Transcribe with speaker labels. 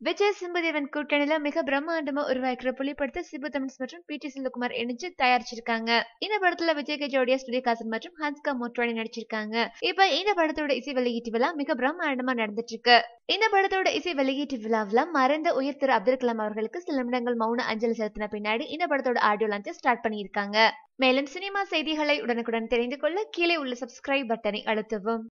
Speaker 1: விஜய் சிம்புதேவன் கூட்டணியில மிக பிரம்மாண்டமா உருவாக்குற புலி படத்தை சிபு தமன்ஸ் மற்றும் பி டி செல்வகுமார் இணைஞ்சு தயாரிச்சிருக்காங்க. இந்த படத்துல விஜய்க்கு ஜோடியா ஸ்ருதிஹாசன் மற்றும் ஹன்சிகா மோட்வானி நடிச்சிருக்காங்க. இப்ப இந்த படத்தோட இசை வெளியீட்டு விழா மிக பிரம்மாண்டமா நடந்துட்டு இருக்கு. இந்த படத்தோட இசை வெளியீட்டு விழாவில மறைந்த உயர் திரு அப்துல் கலாம் அவர்களுக்கு சில நிமிடங்கள் மௌன அஞ்சலி செலுத்தின பின்னாடி இந்த படத்தோட ஆடியோ லான்ச்சை ஸ்டார்ட் பண்ணியிருக்காங்க. மேலும் சினிமா செய்திகளை உடனுக்குடன் தெரிந்து கொள்ள கீழே உள்ள சப்ஸ்கிரைப் பட்டனை அழுத்தவும்.